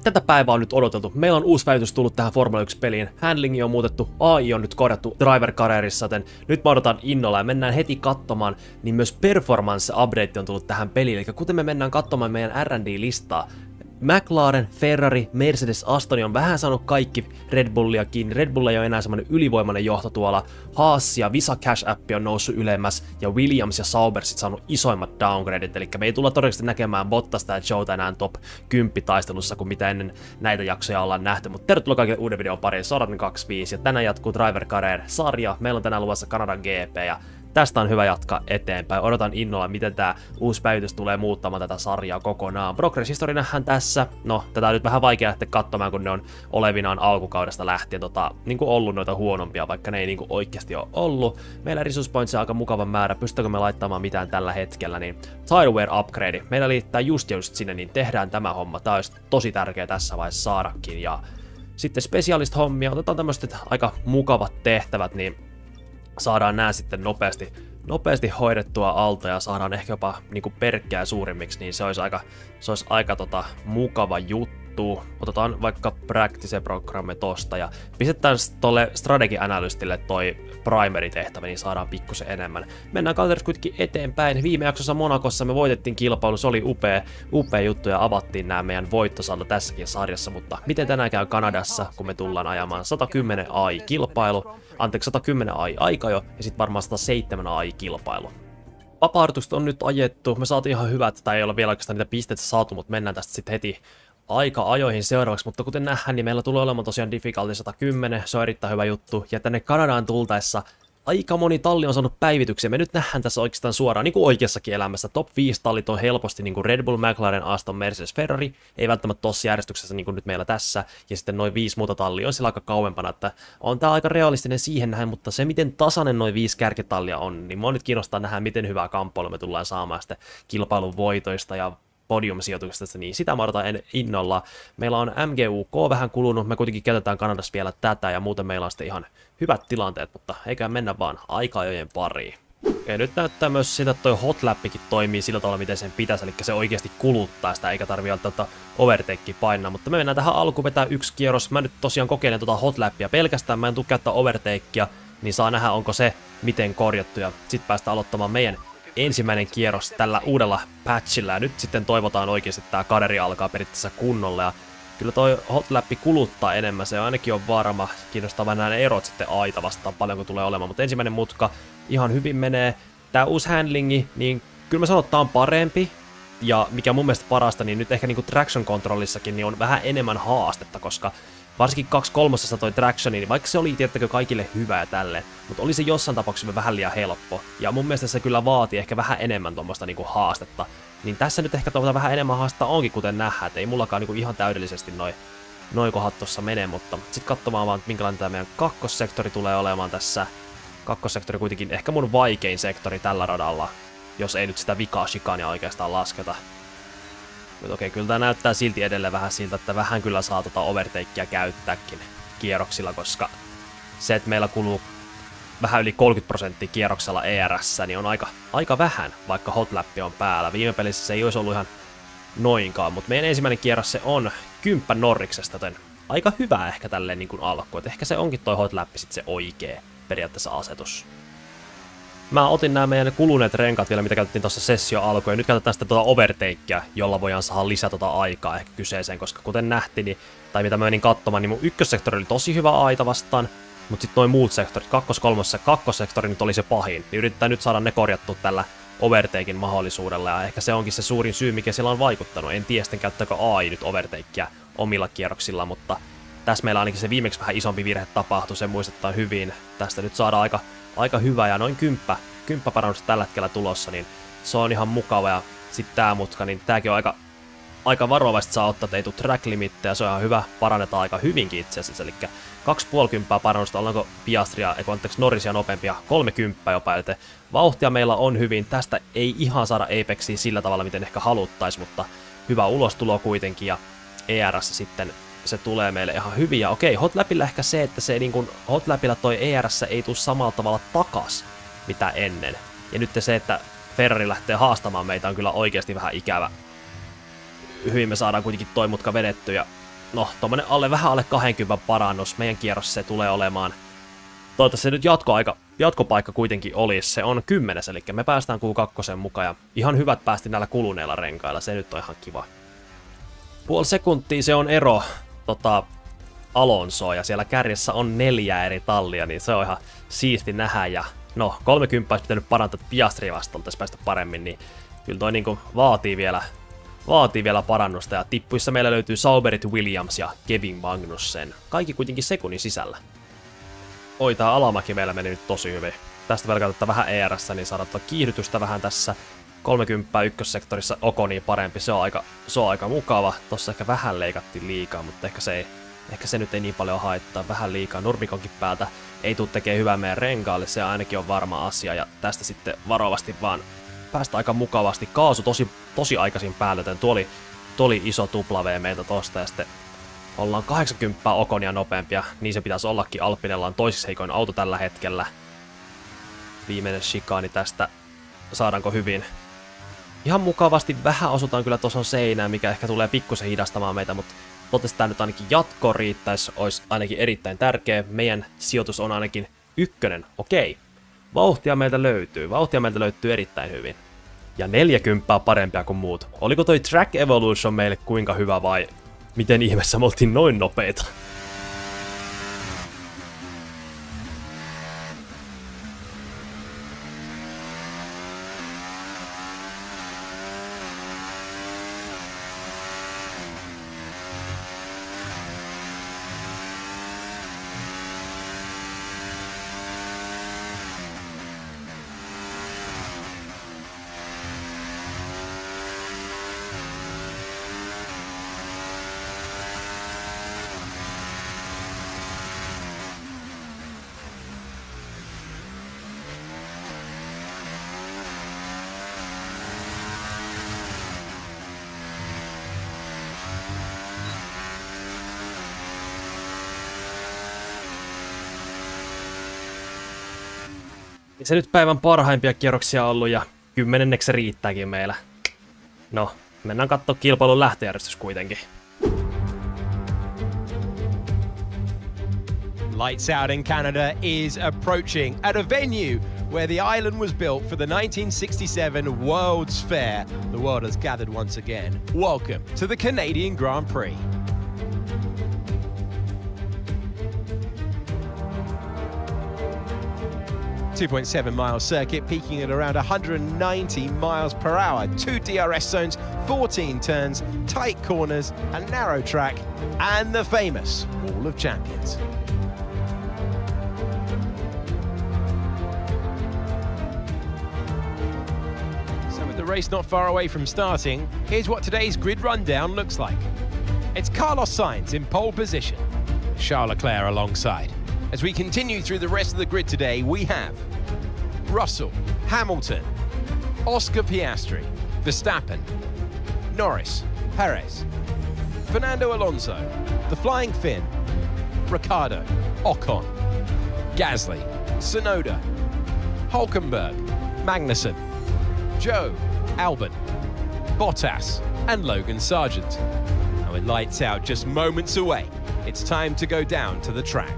Tätä päivää on nyt odoteltu. Meillä on uusi päivitys tullut tähän Formula 1-peliin. Handlingi on muutettu, AI on nyt korjattu Driver Careerissa, joten nyt mä odotan innolla ja mennään heti katsomaan, niin myös Performance Update on tullut tähän peliin. Eli kuten me mennään katsomaan meidän R&D-listaa, McLaren, Ferrari, Mercedes, Aston on vähän saanut kaikki Red Bullia kiinni. Red Bull ei ole enää semmonen ylivoimainen johto tuolla. Haas ja Visa Cash App on noussut ylemmäs ja Williams ja Sauber sit saanut isoimmat downgradeit. Eli me ei tulla todennäköisesti näkemään Bottasta ja Zhouta enää top 10 taistelussa kuin mitä ennen näitä jaksoja ollaan nähty. Mutta tervetuloa kaikille uuden videon pariin, Soratin 25 ja tänään jatkuu Driver Career-sarja. Meillä on tänään luvassa Kanadan GP ja tästä on hyvä jatkaa eteenpäin. Odotan innolla, miten tää uusi päivitys tulee muuttamaan tätä sarjaa kokonaan. Progress History nähdään tässä. No, tätä on nyt vähän vaikea lähteä katsomaan, kun ne on olevinaan alkukaudesta lähtien niin kuin ollut noita huonompia, vaikka ne ei niin kuin oikeasti ole ollut. Meillä Resource Points on aika mukava määrä. Pystytäänkö me laittamaan mitään tällä hetkellä, niin Tireware Upgrade. Meillä liittää just sinne, niin tehdään tämä homma. Tää olisi tosi tärkeä tässä vaiheessa saadakin. Ja sitten specialist-hommia. Otetaan tämmöiset aika mukavat tehtävät, niin saadaan nää sitten nopeasti hoidettua alta ja saadaan ehkä jopa niinku perkkää suurimmiksi, niin se olisi aika mukava juttu. Otetaan vaikka Practice-programme tosta ja pistetään tolle Strategy Analystille toi primary-tehtävä, niin saadaan pikkusen enemmän. Mennään kalenterissa kuitenkin eteenpäin. Viime jaksossa Monacossa me voitettiin kilpailu, se oli upea juttu ja avattiin nämä meidän voittosaldo tässäkin sarjassa, mutta miten tänään käy Kanadassa, kun me tullaan ajamaan 110 AI-kilpailu, 110 AI-aika jo ja sitten varmaan 107 AI-kilpailu. Vapaa-harjoitukset on nyt ajettu, me saatiin ihan hyvät, tai ei ole vielä oikeastaan niitä pisteitä saatu, mutta mennään tästä sitten heti aika-ajoihin seuraavaksi, mutta kuten nähdään, niin meillä tulee olemaan tosiaan difficulty 110, se on erittäin hyvä juttu, ja tänne Kanadaan tultaessa aika moni talli on saanut päivityksiä. Me nyt nähdään tässä oikeastaan suoraan, niin kuin oikeassakin elämässä, top 5 tallit on helposti niin kuin Red Bull, McLaren, Aston, Mercedes, Ferrari, ei välttämättä tossa järjestyksessä niin kuin nyt meillä tässä, ja sitten noin 5 muuta tallia on siellä aika kauempana, että on tää aika realistinen siihen näin, mutta se miten tasainen noin 5 kärkitallia on, niin mua nyt kiinnostaa nähdä, miten hyvää kamppailua me tullaan saamaan sitten kilpailun voitoista ja podium-sijoituksesta, niin sitä mä odotan innolla. Meillä on MGUK vähän kulunut, me kuitenkin käytetään Kanadassa vielä tätä ja muuten meillä on sitten ihan hyvät tilanteet, mutta eiköhän mennä vaan aika-ajojen pariin. Ja nyt näyttää myös sitä, että toi hotlappikin toimii sillä tavalla, miten sen pitäisi, eli se oikeasti kuluttaa sitä, eikä tarvitse välttämättä overtakea painaa, mutta me mennään tähän alkuun vetää yksi kierros. Mä nyt tosiaan kokeilen tuota hotlappia pelkästään, mä en tule käyttää overtakea, niin saa nähdä, onko se miten korjattu, ja sit päästään aloittamaan meidän ensimmäinen kierros tällä uudella patchilla, ja nyt sitten toivotaan oikeasti, että tämä kaderi alkaa periaatteessa kunnolla, ja kyllä toi hotlappi kuluttaa enemmän, se ainakin on varma, kiinnostaa vähän nämä erot sitten aita vastaan paljonko tulee olemaan, mutta ensimmäinen mutka ihan hyvin menee, tää uusi handlingi, niin kyllä mä sanon, että tää on parempi, ja mikä mun mielestä parasta, niin nyt ehkä niinku traction controllissakin niin on vähän enemmän haastetta, koska varsinkin 2/3 toi tractioni, niin vaikka se oli tiettäkö kaikille hyvä ja tälleen, mutta oli se jossain tapauksessa vähän liian helppo. Ja mun mielestä se kyllä vaatii ehkä vähän enemmän tuommoista niinku haastetta. Niin tässä nyt ehkä tuommoista vähän enemmän haastetta onkin, kuten nähdään, että ei mullakaan niinku ihan täydellisesti noi kohdat tossa menee, mutta sitten katsomaan vaan, minkälainen tämä meidän kakkossektori tulee olemaan tässä. Kakkossektori kuitenkin ehkä mun vaikein sektori tällä radalla, jos ei nyt sitä vikaa chicania oikeastaan lasketa. Mutta okei, kyllä tää näyttää silti edelleen vähän siltä, että vähän kyllä saa overtakea käyttääkin kierroksilla, koska se, että meillä kuluu vähän yli 30% kierroksella ERS, niin on aika vähän, vaikka hotlappi on päällä. Viime pelissä se ei olisi ollut ihan noinkaan, mutta meidän ensimmäinen kierros se on 10 Norriksesta, joten aika hyvä ehkä tälleen niin kuin alku. Et ehkä se onkin toi hotlappi sitten se oikee periaatteessa asetus. Mä otin nämä meidän kuluneet renkaat vielä, mitä käytettiin tuossa sessio alkuun, ja nyt käytetään sitten overtakea, jolla voidaan saada lisää aikaa ehkä kyseeseen, koska kuten nähtiin, niin, tai mitä mä menin katsomaan, niin mun ykkössektori oli tosi hyvä aita vastaan, mutta sitten noin muut sektorit, kakkossektori nyt oli se pahin, niin yritetään nyt saada ne korjattua tällä overtaken mahdollisuudella, ja ehkä se onkin se suurin syy, mikä siellä on vaikuttanut. En tiedä sitten käyttääkö AI nyt overtakea omilla kierroksilla, mutta tässä meillä ainakin se viimeksi vähän isompi virhe tapahtui, se muistetaan hyvin. Tästä nyt saadaan aika hyvä ja noin 10 parannusta tällä hetkellä tulossa, niin se on ihan mukava. Ja sitten tää mutka, niin tääkin on aika varovaisesti saa ottaa, että ei tule track limittejä, se on ihan hyvä, parannetaan aika hyvinkin itse asiassa, eli 2,5 parannusta, ollaanko Piastria, Norrisia nopeampia, 30 jopa, eli vauhtia meillä on hyvin, tästä ei ihan saada Apexia sillä tavalla, miten ehkä haluttais, mutta hyvä ulostulo kuitenkin, ja ERS sitten se tulee meille ihan hyvin, ja okei, hotlapilla ehkä se, että se niin kuin hotlapilla toi ERS ei tule samalla tavalla takas, mitä ennen, ja nyt se, että Ferrari lähtee haastamaan meitä on kyllä oikeasti vähän ikävä. Hyvin me saadaan kuitenkin toi mutka vedetty ja no, tommonen vähän alle 20 parannus. Meidän kierros se tulee olemaan. Toivottavasti se nyt jatkopaikka kuitenkin olisi. Se on 10, eli me päästään Q2 mukaan ja ihan hyvät päästi näillä kuluneilla renkailla. Se nyt on ihan kiva. Puoli sekuntia se on ero Alonsoa ja siellä kärjessä on 4 eri tallia, niin se on ihan siisti nähdä. Ja no, 30 olisi pitänyt parantaa Piastria vastaan, tässä päästä paremmin, niin kyllä toi niinku vaatii vielä parannusta. Ja tippuissa meillä löytyy Sauberit, Williams ja Kevin Magnussen. Kaikki kuitenkin sekunnin sisällä. Oi, tää alamäki meillä meni nyt tosi hyvin. Tästä vielä katsotaan vähän ERS, niin saadaan kiihdytystä vähän tässä. 30 ykkössektorissa Okoniin parempi, se on aika mukava. Tossa ehkä vähän leikattiin liikaa, mutta ehkä se nyt ei niin paljon haittaa. Vähän liikaa Nurmikonkin päältä ei tule tekemään hyvää meidän renkaalle, se ainakin on varma asia. Ja tästä sitten varovasti vaan päästä aika mukavasti. Kaasu tosi aikaisin päälle, joten tuo oli iso tupla-V meiltä tosta. Ja sitten ollaan 80 Okonia nopeampia, niin se pitäisi ollakin. Alpinella on toiseksi heikoin auto tällä hetkellä. Viimeinen shikaani tästä. Saadaanko hyvin? Ihan mukavasti vähän osutaan kyllä tuossa seinään, mikä ehkä tulee pikkusen hidastamaan meitä, mutta toivottavasti tämä nyt ainakin jatko riittäisi, olisi ainakin erittäin tärkeä. Meidän sijoitus on ainakin 1, okei. Vauhtia meiltä löytyy erittäin hyvin. Ja 40 parempia kuin muut. Oliko toi Track Evolution meille kuinka hyvä vai miten ihmeessä me oltiin noin nopeita? Se nyt päivän parhaimpia kierroksia on ollut ja 10 se riittääkin meillä. No, mennään kattoo kilpailun lähtöjärjestys kuitenkin. Lights Out in Canada is approaching at a venue where the island was built for the 1967 World's Fair. The world has gathered once again. Welcome to the Canadian Grand Prix. .7-mile circuit peaking at around 190 miles per hour. 2 DRS zones, 14 turns, tight corners, a narrow track, and the famous Wall of Champions. So with the race not far away from starting, here's what today's grid rundown looks like. It's Carlos Sainz in pole position, Charles Leclerc alongside. As we continue through the rest of the grid today, we have Russell, Hamilton, Oscar Piastri, Verstappen, Norris, Perez, Fernando Alonso, the Flying Finn, Ricciardo, Ocon, Gasly, Tsunoda, Hulkenberg, Magnussen, Joe, Albon, Bottas, and Logan Sargent. And with lights out just moments away, it's time to go down to the track.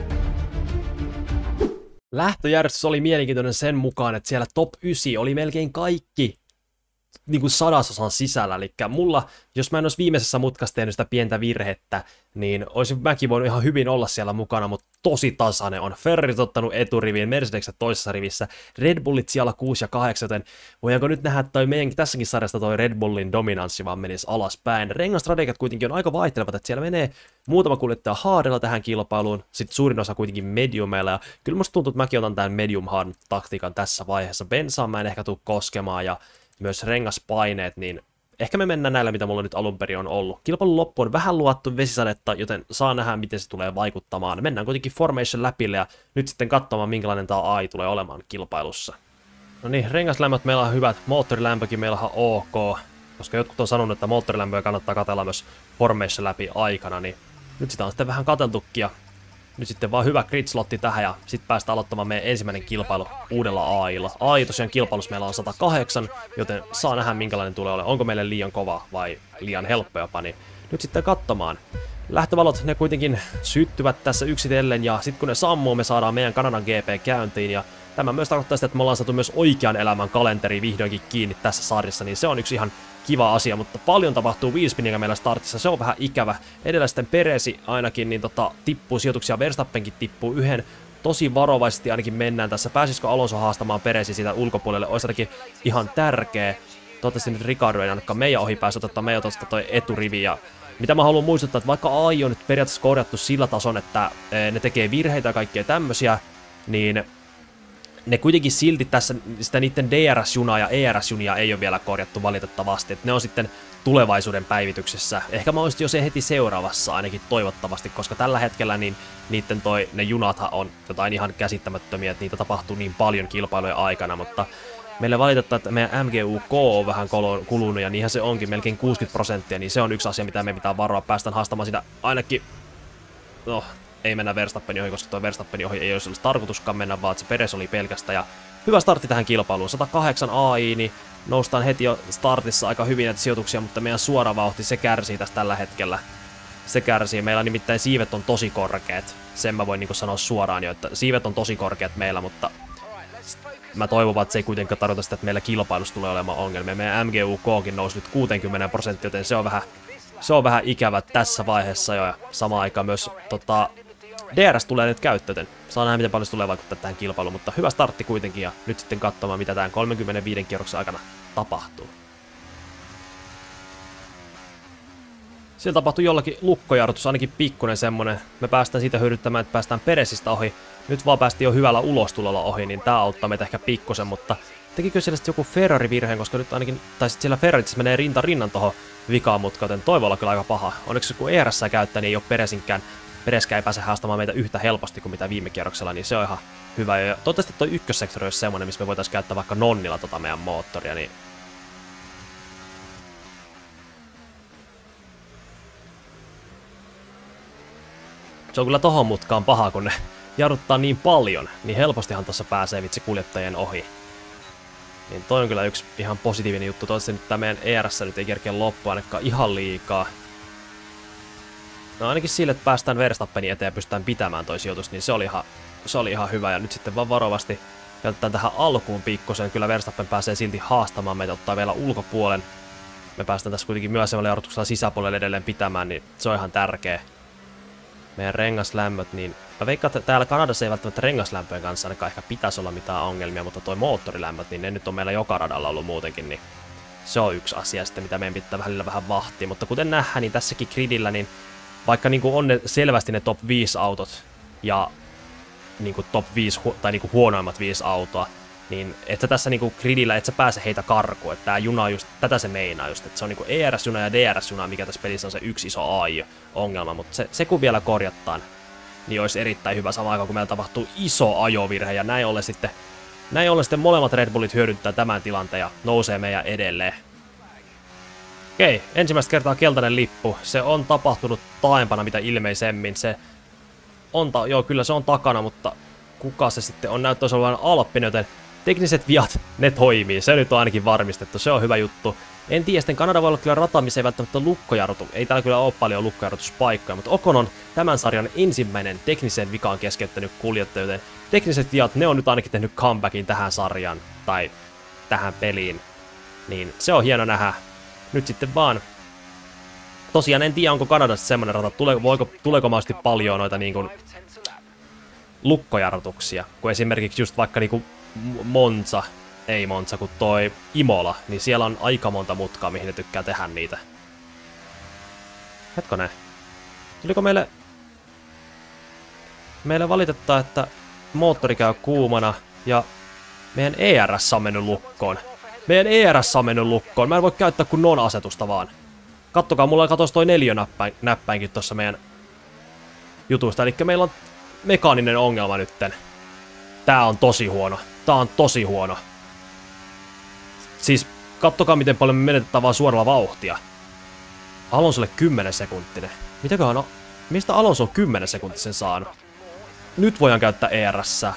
Lähtöjärjestys oli mielenkiintoinen sen mukaan, että siellä top 9 oli melkein kaikki niin kuin 100% sisällä. Eli mulla, jos mä en olisi viimeisessä mutkassa tehnyt sitä pientä virhettä, niin olisin mäkin voinut ihan hyvin olla siellä mukana, mutta tosi tasainen on. Ferrarit ottanut eturiviin, Mercedekset toisessa rivissä, Red Bullit siellä 6 ja 8, joten voidaanko nyt nähdä, että meidänkin tässäkin sarjasta toi Red Bullin dominanssi vaan menisi alaspäin. Rengastradegiat kuitenkin on aika vaihtelevat, että siellä menee muutama kuljettaja hardella tähän kilpailuun, sitten suurin osa kuitenkin mediumilla, ja kyllä musta tuntuu, että mäkin otan tämän medium hard taktiikan tässä vaiheessa. Bensaan mä en ehkä tule koskemaan, ja myös rengaspaineet, niin ehkä me mennään näillä, mitä mulla nyt alun perin on ollut. Kilpailun loppu on vähän luottu vesisadetta, joten saa nähdä, miten se tulee vaikuttamaan. Mennään kuitenkin Formation läpille ja nyt sitten katsomaan, minkälainen tämä AI tulee olemaan kilpailussa. No niin, rengaslämmöt meillä on hyvät, moottorilämpökin meillä on ok, koska jotkut on sanonut, että moottorilämpöä kannattaa katsella myös Formation läpi aikana, niin nyt sitä on sitten vähän katseltukin ja nyt sitten vaan hyvä grid-slotti tähän ja sitten päästään aloittamaan meidän ensimmäinen kilpailu uudella AIlla. AI tosiaan kilpailussa meillä on 108, joten saa nähdä minkälainen tulee olemaan. Onko meille liian kova vai liian helppo jopa, niin nyt sitten katsomaan. Lähtövalot, ne kuitenkin syttyvät tässä yksitellen, ja sitten kun ne sammuu, me saadaan meidän Kanadan GP käyntiin, ja tämä myös tarkoittaa sitä, että me ollaan saatu myös oikean elämän kalenteri vihdoinkin kiinni tässä sarjassa, niin se on yksi ihan kiva asia, mutta paljon tapahtuu wheelspinninga meillä startissa, se on vähän ikävä. Edellä sitten Peresi ainakin niin tippuu sijoituksia, Verstappenkin tippuu yhden. Tosi varovaisesti ainakin mennään tässä. Pääsisikö Alonso haastamaan Peresi siitä ulkopuolelle? Olisi ainakin ihan tärkeä. Toivottavasti nyt Ricardo ei ainakaan meidän ohi pääse ottaa meidän tuosta toi eturivi. Ja mitä mä haluan muistuttaa, että vaikka AI on nyt periaatteessa korjattu sillä tason, että ne tekee virheitä ja kaikkea tämmösiä, niin ne kuitenkin silti tässä sitä niiden DRS-junaa ja ERS-junia ei ole vielä korjattu valitettavasti. Et ne on sitten tulevaisuuden päivityksessä. Ehkä mä olisin jo se heti seuraavassa ainakin toivottavasti, koska tällä hetkellä niin niiden ne junathan on jotain ihan käsittämättömiä, että niitä tapahtuu niin paljon kilpailujen aikana, mutta meille valitetaan, että meidän MGUK on vähän kulunut ja niinhän se onkin melkein 60%, niin se on yksi asia, mitä me pitää varoa. Päästään haastamaan sitä ainakin, no ei mennä Verstappenin ohi, koska tuo Verstappenin ohi ei olisi tarkoituskaan mennä, vaan se Perez oli pelkästään. Ja hyvä startti tähän kilpailuun, 108 AI, niin noustaan heti jo startissa aika hyvin näitä sijoituksia, mutta meidän suora vauhti, se kärsii tästä tällä hetkellä. Se kärsii, meillä nimittäin siivet on tosi korkeat, sen mä voin niin sanoa suoraan jo, että siivet on tosi korkeat meillä, mutta mä toivon, että se ei kuitenkaan tarkoita sitä, että meillä kilpailussa tulee olemaan ongelmia. Meidän MGUKkin nousi nyt 60%, joten se on vähän ikävä tässä vaiheessa jo, ja samaan aikaan myös DRS tulee nyt käyttöön. Saa nähdä, miten paljon se tulee vaikuttaa tähän kilpailuun, mutta hyvä startti kuitenkin, ja nyt sitten katsomaan, mitä tämän 35 kierroksen aikana tapahtuu. Siellä tapahtui jollakin lukkojarrutus, ainakin pikkuinen semmonen. Me päästään siitä hyödyttämään, että päästään Peresistä ohi. Nyt vaan päästiin jo hyvällä ulostulolla ohi, niin tää auttaa meitä ehkä pikkusen, mutta tekikö siellä sitten joku Ferrari-virheen, koska nyt ainakin, tai sitten siellä Ferrari menee rinta rinnan tohon vikaan mutkaan, joten toivolla kyllä aika paha. Onneksi kun ERS käyttää, niin ei ole Peresinkään. Pereskään ei pääse haastamaan meitä yhtä helposti kuin mitä viime kierroksella, niin se on ihan hyvä. Ja toivottavasti toi ykkössektori olisi semmonen, missä me voitaisiin käyttää vaikka nonnilla meidän moottoria, niin se on kyllä tohon mutkaan paha, kun ne jarruttaa niin paljon, niin helpostihan tuossa pääsee vitsi kuljettajien ohi. Niin toi on kyllä yksi ihan positiivinen juttu. Toivottavasti nyt tää meidän ERS nyt ei kerkeä loppua ainakaan ihan liikaa. No ainakin sille, että päästään Verstappenin eteen ja pystytään pitämään toi sijoitus, niin se oli ihan hyvä. Ja nyt sitten vaan varovasti käytetään tähän alkuun pikkusen. Kyllä Verstappen pääsee silti haastamaan meitä, ottaa vielä ulkopuolen. Me päästään tässä kuitenkin myöhemmällä jarrutuksella sisäpuolelle edelleen pitämään, niin se on ihan tärkeä. Meidän rengaslämmöt, niin mä veikkaan, että täällä Kanadassa ei välttämättä rengaslämpöjen kanssa ainakaan ehkä pitäisi olla mitään ongelmia, mutta toi moottorilämmöt, niin ne nyt on meillä joka radalla ollut muutenkin, niin se on yksi asia sitten, mitä meidän pitää välillä vähän vahtia. Mutta kuten nähdään, niin tässäkin gridillä, niin vaikka niinku on ne selvästi ne top 5 autot ja niinku top 5 tai niinku huonoimmat 5 autoa, niin et sä tässä niinku gridillä et sä pääse heitä karkuun, että tää juna on just, tätä se meinaa just, että se on niinku ERS-juna ja DRS-juna, mikä tässä pelissä on se yksi iso AI-ongelma, mutta se kun vielä korjataan, niin olisi erittäin hyvä samaan aikaan, kun meillä tapahtuu iso ajovirhe, ja näin ollen sitten molemmat Red Bullit hyödyntää tämän tilanteen ja nousee meidän edelleen. Okei, ensimmäistä kertaa keltainen lippu, se on tapahtunut taaempana mitä ilmeisemmin, se on, joo kyllä se on takana, mutta kuka se sitten on, näyttäisi olevan Alppinen, joten tekniset viat, ne toimii, se nyt on ainakin varmistettu, se on hyvä juttu. En tiedä, sitten Kanada voi olla kyllä rata, missä ei välttämättä lukkojarrutu, ei täällä kyllä ole paljon lukkojarrutuspaikkoja, mutta Ocon on tämän sarjan ensimmäinen tekniseen vikaan keskeyttänyt kuljettaja, joten tekniset viat, ne on nyt ainakin tehnyt comebackin tähän sarjaan, tai tähän peliin, niin se on hieno nähdä. Nyt sitten vaan, tosiaan en tiedä, onko Kanadasta semmoinen rata, tuleeko mahdollisesti paljon noita niin kuin lukkojarrutuksia, kun esimerkiksi just vaikka niinku Monza, ei Monza, kun toi Imola, niin siellä on aika monta mutkaa, mihin ne tykkää tehdä niitä. Hetkonen. Tuliko meille valitettaa, että moottori käy kuumana ja meidän ERS on mennyt lukkoon. Meidän ERS on mennyt lukkoon. Mä en voi käyttää kuin non-asetusta vaan. Kattokaa, mulla katos toi 4 näppäinkin tossa meidän jutusta. Eli meillä on mekaaninen ongelma nytten. Tää on tosi huono. Tää on tosi huono. Siis kattokaa miten paljon me menetetään vaan suoralla vauhtia. Alonsolle 10 sekuntinen. Mitäköhän on? Mistä Alonso on 10 sekuntisen saanut? Nyt voidaan käyttää ERS-sää.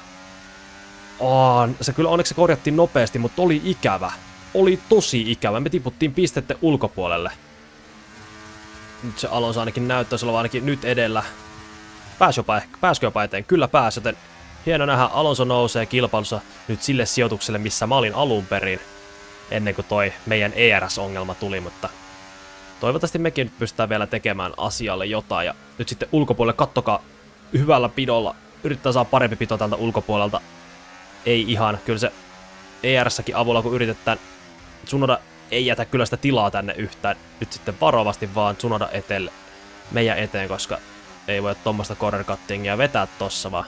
Se kyllä onneksi korjattiin nopeasti, mutta oli ikävä. Oli tosi ikävä. Me tiputtiin pistetten ulkopuolelle. Nyt se Alonso ainakin näyttäisi olevan ainakin nyt edellä. Pääskö jopa eteen? Kyllä pääsi, joten hieno nähdä. Alonso nousee kilpailussa nyt sille sijoitukselle, missä mä olin alun perin. Ennen kuin toi meidän ERS-ongelma tuli, mutta toivottavasti mekin nyt pystytään vielä tekemään asialle jotain. Ja nyt sitten ulkopuolelle, kattokaa, hyvällä pidolla. Yritetään saada parempi pito tältä ulkopuolelta. Ei ihan, kyllä se ERS-säkin avulla kun yritetään. Tsunoda ei jätä kyllä sitä tilaa tänne yhtään. Nyt sitten varovasti vaan Tsunoda etelle, meidän eteen, koska ei voi tuommoista corner cuttingia vetää tossa vaan.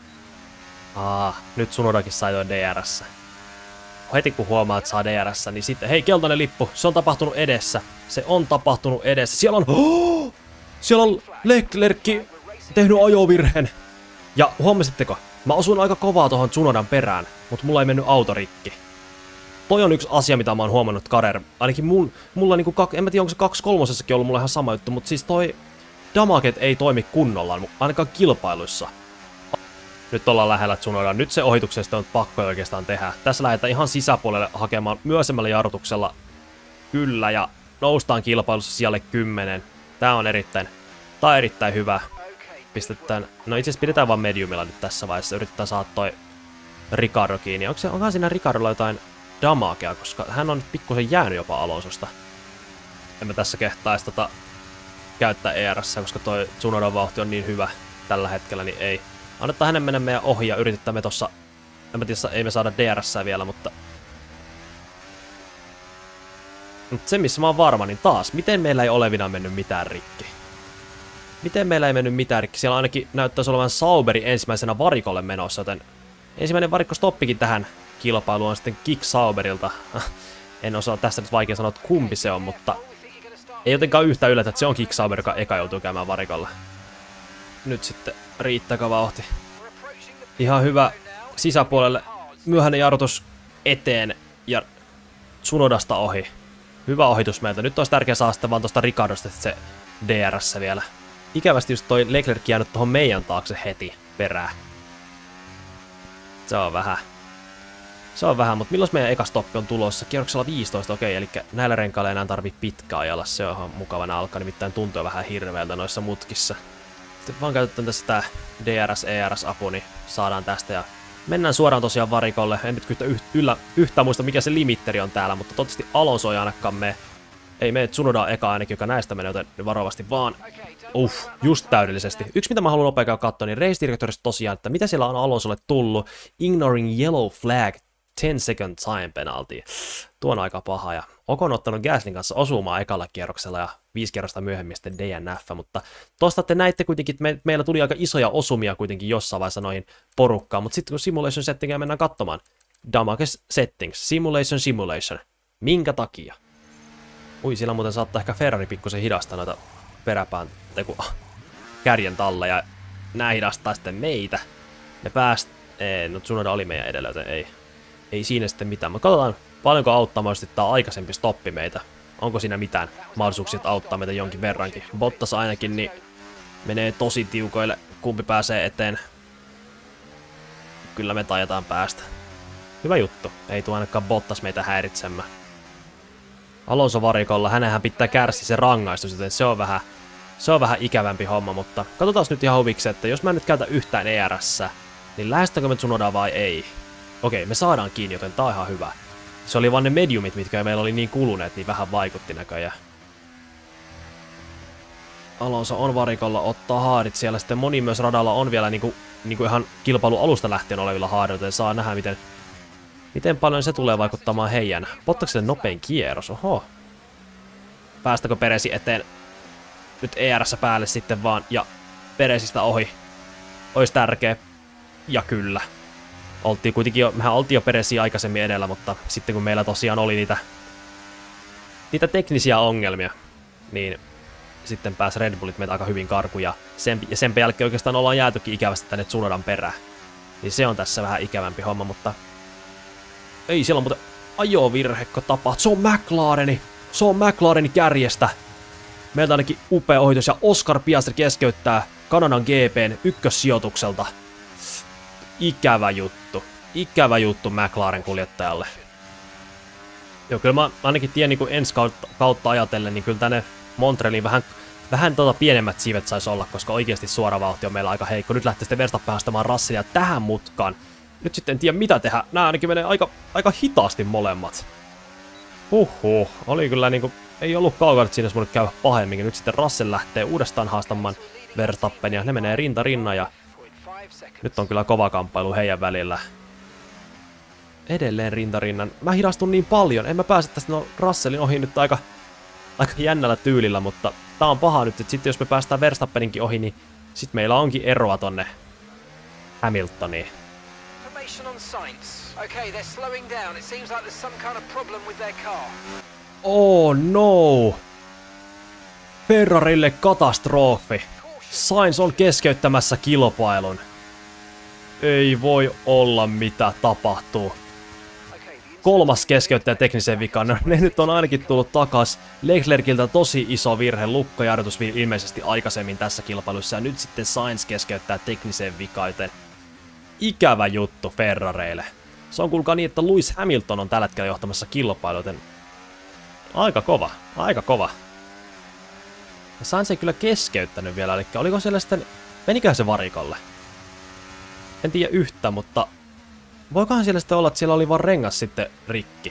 Nyt Tsunodakin sai toi DRS. Heti kun huomaa, että saa DRS, niin sitten hei, keltainen lippu, se on tapahtunut edessä. Se on tapahtunut edessä. Siellä on Leclerc tehnyt ajovirheen. Ja huomasitteko? Mä osuin aika kovaa tuohon Tsunodan perään, mutta mulla ei mennyt auto rikki. Toi on yksi asia, mitä mä oon huomannut Kader. Ainakin mulla niinku, en mä tiedä onko se 2/3 ollut mulla ihan sama juttu, mutta siis toi damaget ei toimi kunnolla, ainakaan kilpailuissa. Nyt ollaan lähellä Tsunodaa. Nyt se ohituksesta on pakko oikeastaan tehdä. Tässä lähdetään ihan sisäpuolelle hakemaan myösemmällä jarrutuksella. Kyllä, ja noustaan kilpailussa sijalle 10. Tää on erittäin hyvä. Pistetään, no itse asiassa pidetään vaan mediumilla nyt tässä vaiheessa. Yritetään saada toi Ricardo kiinni. Onkohan siinä Ricardolla jotain damagea, koska hän on pikkusen jäänyt jopa Alonsosta. En mä tässä kehtaisi käyttää ERS, koska toi Tsunodan vauhti on niin hyvä tällä hetkellä, niin ei. Annetaan hänen mennä meidän ohi ja yritetään me tossa, en mä tiedä, ei me saada DRS:ää vielä, mutta se missä mä oon varma, niin taas, miten meillä ei olevina mennyt mitään rikki? Miten meillä ei mennyt mitään rikki? Siellä ainakin näyttäisi olevan Sauberi ensimmäisenä varikolle menossa, joten ensimmäinen varikkostoppikin tähän kilpailuun on sitten Kick Sauberilta. En osaa tässä nyt vaikea sanoa, että kumpi se on, mutta ei jotenkaan yhtään yllätä, että se on Kick Sauber, joka eka joutuu käymään varikolla. Nyt sitten riittääkö vauhti. Ihan hyvä sisäpuolelle. Myöhäinen jarrutus eteen ja Tsunodasta ohi. Hyvä ohitus meiltä. Nyt olisi tärkeää saada sitten vaan tuosta Ricardosta se DRS vielä. Ikävästi just toi Leclerc jäänyt tuohon meidän taakse heti perään. Se on vähän, mutta milloin meidän eka stoppi on tulossa? Kierroksella 15, okei, eli näillä renkailla ei enää tarvii pitkään ajalla. Se on ihan mukavana alkaa, nimittäin tuntuu vähän hirveältä noissa mutkissa. Sitten vaan käytetään tässä tää DRS-ERS-apu, niin saadaan tästä ja mennään suoraan tosiaan varikolle. En nyt yhtään muista mikä se limitteri on täällä, mutta toivottavasti Alonso ei ainakaan mene. Ei mene Tsunoda eka ainakin, joka näistä menee, joten varovasti vaan. Just täydellisesti. Yksi mitä mä haluan nopeasti katsoa, niin Race Directorista tosiaan, että mitä siellä on Alonsolle tullut. Ignoring yellow flag, 10 second time penalty. Tuo on aika paha ja Ocon ottanut Gaslyn kanssa osumaan ekalla kierroksella ja 5 kierrosta myöhemmin sitten DNF, mutta tosta te näitte kuitenkin, että meillä tuli aika isoja osumia kuitenkin jossain vaiheessa noihin porukkaan, mutta sitten kun simulation settingia mennään katsomaan, damage settings, simulation, minkä takia? Siellä muuten saattaa ehkä Ferrari pikkusen hidastaa noita peräpään kärjen talle ja nää hidastaa sitten meitä. Ne no Tsunoda oli meidän edellä, joten ei siinä sitten mitään, mutta katsotaan paljonko auttaa mahdollisesti tää aikaisempi stoppi meitä. Onko siinä mitään mahdollisuuksia auttaa meitä jonkin verrankin. Bottas ainakin niin menee tosi tiukoille, kumpi pääsee eteen. Kyllä me taidetaan päästä. Hyvä juttu, ei tuo ainakaan Bottas meitä häiritsemään. Alonso varikolla, hänenhän pitää kärsiä se rangaistus, joten se on vähän ikävämpi homma, mutta katsotaan nyt ihan huvikseen, että jos mä en nyt käytä yhtään ERS, niin lähestäänkö me Tsunodaa vai ei? Okei, me saadaan kiinni, joten tää on ihan hyvä. Se oli vaan ne mediumit, mitkä meillä oli niin kuluneet, niin vähän vaikutti näköjään. Alonso on varikolla, ottaa haadit siellä, sitten moni myös radalla on vielä niinku ihan kilpailu alusta lähtien olevilla haadilla, joten saa nähdä miten paljon se tulee vaikuttamaan heidän. Bottakselle nopein kierros, oho. Päästäkö Peresi eteen? Nyt ERS päälle sitten vaan, ja Peresistä ohi. Ois tärkeä. Ja kyllä. Mehän oltiin jo Peresiä aikaisemmin edellä, mutta sitten kun meillä tosiaan oli niitä teknisiä ongelmia, niin sitten pääsi Red Bullit meitä aika hyvin karkuun, ja sen jälkeen oikeastaan ollaan jäätykin ikävästi tänne Tsunodan perään. Niin se on tässä vähän ikävämpi homma, mutta ei siellä on muuten ajovirhekko tapahtuu. Se on McLareni kärjestä. Meiltä ainakin upea ohitus ja Oscar Piastri keskeyttää Kanadan GPn ykkössijoitukselta. Ikävä juttu McLaren kuljettajalle. Joo, kyllä mä ainakin tiedän niin ensi kautta ajatellen, niin kyllä tänne Montrealiin vähän Vähän pienemmät siivet sais olla, koska oikeasti suora vauhti on meillä aika heikko. Nyt lähtee sitten Verstappen haastamaan Russellia tähän mutkaan. Nyt sitten en tiedä mitä tehdä. Nää ainakin menee aika hitaasti molemmat. Oli kyllä niinku... Ei ollut kaukana, että siinä olisi voinut käydä pahemminkin. Nyt sitten Russell lähtee uudestaan haastamaan Verstappenia. Ne menee rinta rinnan ja... Nyt on kyllä kova kamppailu heidän välillä. Edelleen rintarinnan. Mä hidastun niin paljon. En mä pääse tästä Russellin ohi nyt aika jännällä tyylillä, mutta tää on paha nyt, että sitten jos me päästään Verstappeninkin ohi, niin sit meillä onkin eroa tonne Hamiltoniin. Oh no! Ferrarille katastrofi. Sainz on keskeyttämässä kilpailun. Ei voi olla mitä tapahtuu. Kolmas keskeyttäjä tekniseen vikaan. No, ne nyt on ainakin tullut takas. Leclerciltä tosi iso virhe, lukkojarrutus ilmeisesti aikaisemmin tässä kilpailussa. Ja nyt sitten Sainz keskeyttää tekniseen vikaan, joten ikävä juttu Ferrareille. Se on kuulkaa niin, että Lewis Hamilton on tällä hetkellä johtamassa kilpailua, joten aika kova, aika kova. Ja Sainz ei kyllä keskeyttänyt vielä, eli oliko siellä sitten, meniköhän se varikolle? En tiedä yhtä, mutta voikohan siellä sitten olla, että siellä oli vaan rengas sitten rikki.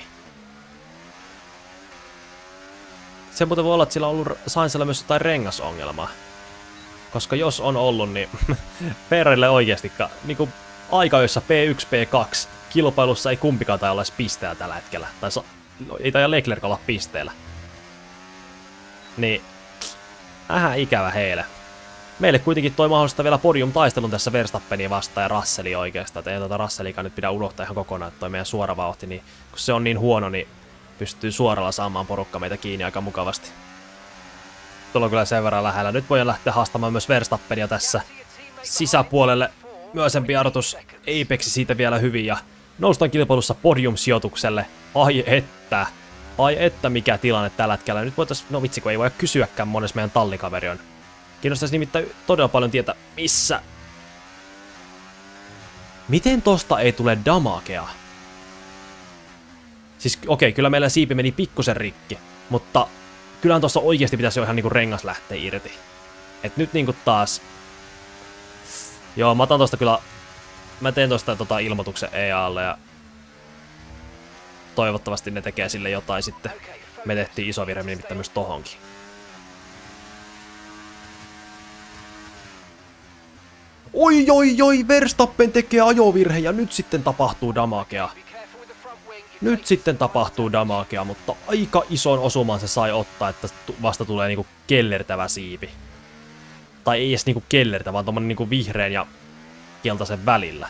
Se muuten voi olla, että siellä on ollut Sainzilla myös jotain rengasongelmaa. Koska jos on ollut, niin Ferrarille oikeastikaan, niinku aikajoissa P1, P2, kilpailussa ei kumpikaan tai olla edes pisteellä tällä hetkellä. Tai ei taida Leclerc olla pisteellä. Niin, vähän ikävä heille. Meille kuitenkin toi mahdollista vielä podium-taistelun tässä Verstappenia vastaan ja Russellia oikeastaan. Et ei Russellikaan nyt pidä unohtaa ihan kokonaan, että toi meidän suora vauhti, niin kun se on niin huono, niin pystyy suoralla saamaan porukka meitä kiinni aika mukavasti. Tuolla on kyllä sen verran lähellä. Nyt voidaan lähteä haastamaan myös Verstappenia tässä sisäpuolelle. Myösempi jarrutus, Apexi siitä vielä hyvin ja noustaan kilpailussa podium-sijoitukselle. Ai että mikä tilanne tällä hetkellä. Nyt voitaisiin, no vitsi kun ei voi kysyäkään mones meidän tallikaveri on. Kiinnostaisi nimittäin todella paljon tietää, missä. Miten tosta ei tule damagea? Siis okei, kyllä meillä siipi meni pikkusen rikki, mutta kyllähän tossa oikeasti pitäisi jo ihan niinku rengas lähteä irti. Et nyt niinku taas... Joo, mä otan tosta kyllä... Mä teen tosta ilmoituksen EA:lle ja... Toivottavasti ne tekee sille jotain sitten. Me tehtiin iso virhe nimittäin myös tohonkin. Oi, Verstappen tekee ajovirhe ja nyt sitten tapahtuu damagea. Nyt sitten tapahtuu damagea, mutta aika ison osuman se sai ottaa, että vasta tulee niinku kellertävä siipi. Tai ei edes niinku kellertä, vaan tommonen niinku vihreän ja keltaisen välillä.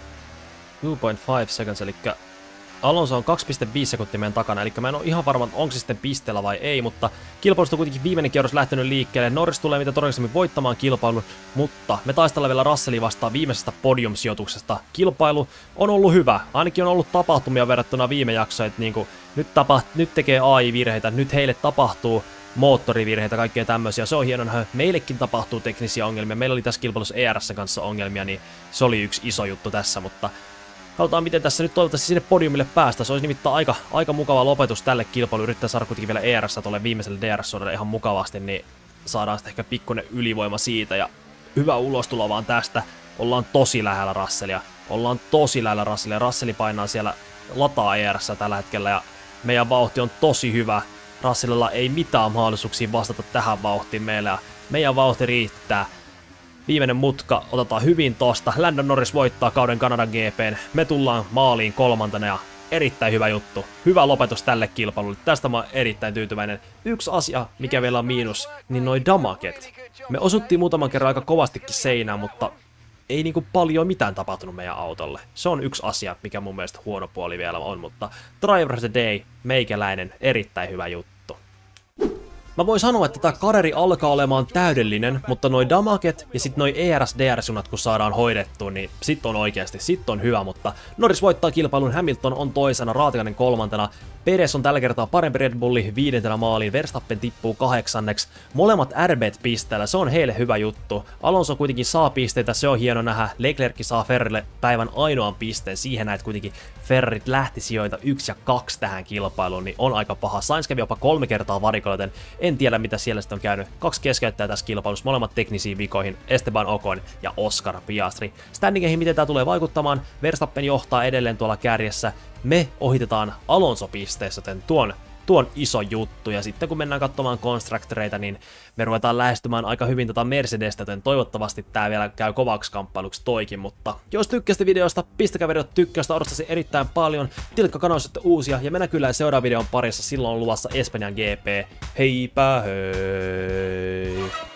2.5 seconds, eli Alonso on 2.5 sekuntia meidän takana, eli mä en ole ihan varma, onko se sitten pisteellä vai ei, mutta kilpailusta on kuitenkin viimeinen kierros lähtenyt liikkeelle. Norris tulee mitä todennäköisemmin voittamaan kilpailun, mutta me taistellaan vielä Russellia vastaan viimeisestä podium-sijoituksesta. Kilpailu on ollut hyvä, ainakin on ollut tapahtumia verrattuna viime jaksoon, että niinku, nyt tekee AI-virheitä, nyt heille tapahtuu moottorivirheitä, kaikkea tämmöisiä. Se on hienoa, meillekin tapahtuu teknisiä ongelmia. Meillä oli tässä kilpailussa ERS:n kanssa ongelmia, niin se oli yksi iso juttu tässä, mutta katsotaan miten tässä nyt toivottavasti sinne podiumille päästä. Se olisi nimittäin aika mukava lopetus tälle kilpailulle. Yrittää saada kuitenkin vielä ERS tuolle viimeiselle DRS-suodalle ihan mukavasti, niin saadaan sitten ehkä pikkuinen ylivoima siitä. Ja hyvä ulostulo vaan tästä. Ollaan tosi lähellä Russellia. Russelli painaa siellä lataa ERS tällä hetkellä ja meidän vauhti on tosi hyvä. Russellilla ei mitään mahdollisuuksia vastata tähän vauhtiin meillä ja meidän vauhti riittää. Viimeinen mutka otetaan hyvin tosta. Lando Norris voittaa kauden Kanadan GP:n. Me tullaan maaliin kolmantena ja erittäin hyvä juttu. Hyvä lopetus tälle kilpailulle. Tästä mä oon erittäin tyytyväinen. Yksi asia, mikä vielä on miinus, niin noi damaget. Me osuttiin muutaman kerran aika kovastikin seinään, mutta ei niinku paljon mitään tapahtunut meidän autolle. Se on yksi asia, mikä mun mielestä huono puoli vielä on, mutta Driver of the Day, meikäläinen, erittäin hyvä juttu. Mä voin sanoa, että tää kareri alkaa olemaan täydellinen, mutta noi damaget ja sit noi ERS-DR-junat kun saadaan hoidettua, niin sit on oikeasti, sit on hyvä, mutta Norris voittaa kilpailun, Hamilton on toisena, Raatikainen kolmantena, Perez on tällä kertaa parempi Red Bulli viidentenä maaliin, Verstappen tippuu 8. Molemmat RB:t pisteellä, se on heille hyvä juttu. Alonso kuitenkin saa pisteitä, se on hieno nähdä. Leclerc saa Ferrarille päivän ainoan pisteen, siihen näet kuitenkin Ferrarit lähti sijoita 1 ja 2 tähän kilpailuun, niin on aika paha. Sainz kävi jopa 3 kertaa varikolla, joten En tiedä, mitä siellä sitten on käynyt. 2 keskeyttäjää tässä kilpailussa, molemmat teknisiin vikoihin, Esteban Ocon ja Oscar Piastri. Standingeihin, miten tää tulee vaikuttamaan, Verstappen johtaa edelleen tuolla kärjessä. Me ohitetaan Alonso-pisteessä, joten tuon iso juttu, ja sitten kun mennään katsomaan konstruktoreita, niin me ruvetaan lähestymään aika hyvin tätä Mercedestä, joten toivottavasti tää vielä käy kovaksi kamppailuksi toikin, mutta jos tykkäsitte videosta, pistäkää videot tykkäystä, odottaisin erittäin paljon, tilatkaa kanavassa sitten uusia, ja mennään kyllä seuraavan videon parissa, silloin on luvassa Espanjan GP, heipä hei!